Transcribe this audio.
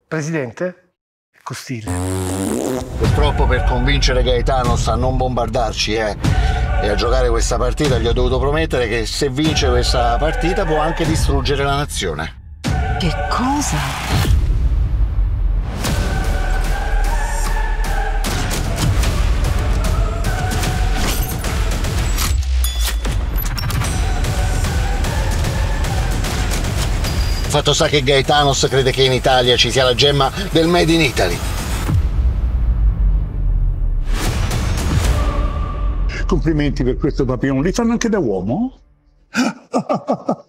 Presidente? Costille. Purtroppo per convincere Gaetanos a non bombardarci e a giocare questa partita gli ho dovuto promettere che se vince questa partita può anche distruggere la nazione. Che cosa? Fatto sta che Gaetanos crede che in Italia ci sia la gemma del Made in Italy. Complimenti per questo papillon, li fanno anche da uomo?